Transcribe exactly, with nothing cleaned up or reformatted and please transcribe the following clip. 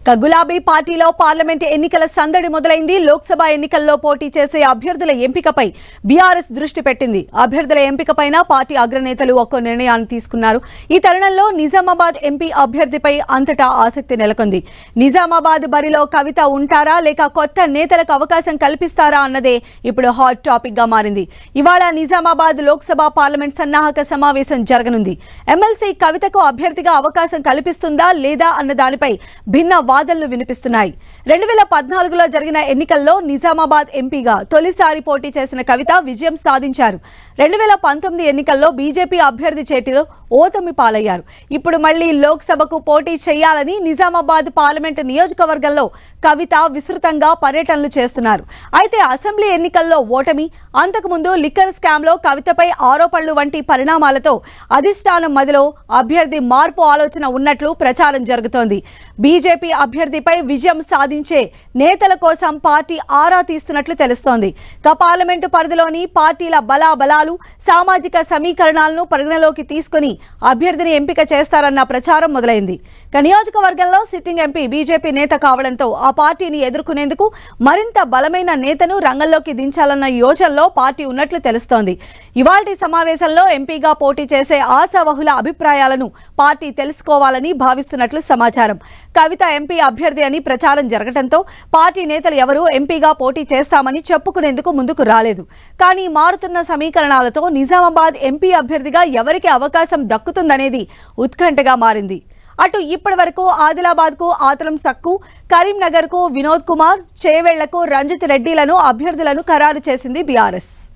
గులాబీ పార్టీలో పార్లమెంట్ ఎన్నికల సందడి మొదలైంది. లోక్సభ ఎన్నికల్లో పోటీ చేసే అభ్యర్థుల ఎంపికపై బీఆర్ఎస్ దృష్టి పెట్టింది. అభ్యర్థుల ఎంపికపైన పార్టీ అగ్రనేతలు ఒక్కో నిర్ణయాన్ని తీసుకున్నారు. ఈ తరుణంలో నిజామాబాద్ ఎంపీ అభ్యర్థిపై అంతటా ఆసక్తి నెలకొంది. నిజామాబాద్ బరిలో కవిత ఉంటారా లేక కొత్త నేతలకు అవకాశం కల్పిస్తారా అన్నదే ఇప్పుడు హాట్ టాపిక్ గా మారింది. ఇవాళ నిజామాబాద్ లోక్సభ పార్లమెంట్ సన్నాహక సమావేశం జరగనుంది. ఎమ్మెల్సీ కవితకు అభ్యర్థిగా అవకాశం కల్పిస్తుందా లేదా అన్న దానిపై భిన్న వాదనలు వినిపిస్తున్నాయి. రెండు వేల పద్నాలుగులో జరిగిన ఎన్నికల్లో నిజామాబాద్ ఎంపీగా తొలిసారి పోటీ చేసిన కవిత విజయం సాధించారు. రెండు వేల పంతొమ్మిది ఎన్నికల్లో బీజేపీ అభ్యర్థి చేతిలో ఓటమి పాలయ్యారు. ఇప్పుడు మళ్లీ లోక్సభకు పోటీ చేయాలని నిజామాబాద్ పార్లమెంటు నియోజకవర్గంలో కవిత విస్తృతంగా పర్యటనలు చేస్తున్నారు. అయితే అసెంబ్లీ ఎన్నికల్లో ఓటమి, అంతకుముందు లిక్కర్ స్కామ్ లో కవితపై ఆరోపణలు వంటి పరిణామాలతో అధిష్టానం మదిలో అభ్యర్థి మార్పు ఆలోచన ఉన్నట్లు ప్రచారం జరుగుతోంది. బీజేపీ అభ్యర్థిపై విజయం సాధించే నేతల కోసం పార్టీ ఆరా తీస్తున్నట్లు తెలుస్తోంది. పార్లమెంటు పరిధిలోని పార్టీల బలాబలాలు, సామాజిక సమీకరణాలను పరిగణలోకి తీసుకుని అభ్యర్థిని ఎంపిక చేస్తారన్న ప్రచారం మొదలైంది. నియోజకవర్గంలో సిట్టింగ్ ఎంపీ బీజేపీ నేత కావడంతో ఆ పార్టీని ఎదుర్కొనేందుకు మరింత బలమైన నేతను రంగంలోకి దించాలన్న యోచనలో పార్టీ ఉన్నట్లు తెలుస్తోంది. ఇవాల్టి సమావేశంలో ఎంపీగా పోటీ చేసే ఆశావహుల అభిప్రాయాలను పార్టీ తెలుసుకోవాలని భావిస్తున్నట్లు సమాచారం. కవిత ఎంపీ అభ్యర్థి అని ప్రచారం జరగడంతో పార్టీ నేతలు ఎవరూ ఎంపీగా పోటీ చేస్తామని చెప్పుకునేందుకు ముందుకు రాలేదు. కానీ మారుతున్న సమీకరణాలతో నిజామాబాద్ ఎంపీ అభ్యర్థిగా ఎవరికి అవకాశం దక్కుతుందనేది ఉత్కంఠగా మారింది. అటు ఇప్పటి వరకు ఆదిలాబాద్ కు ఆత్రం సక్కు, కరీంనగర్ కు వినోద్ కుమార్, చేవెళ్లకు రంజిత్ రెడ్డిలను అభ్యర్థులను ఖరారు చేసింది బీఆర్ఎస్.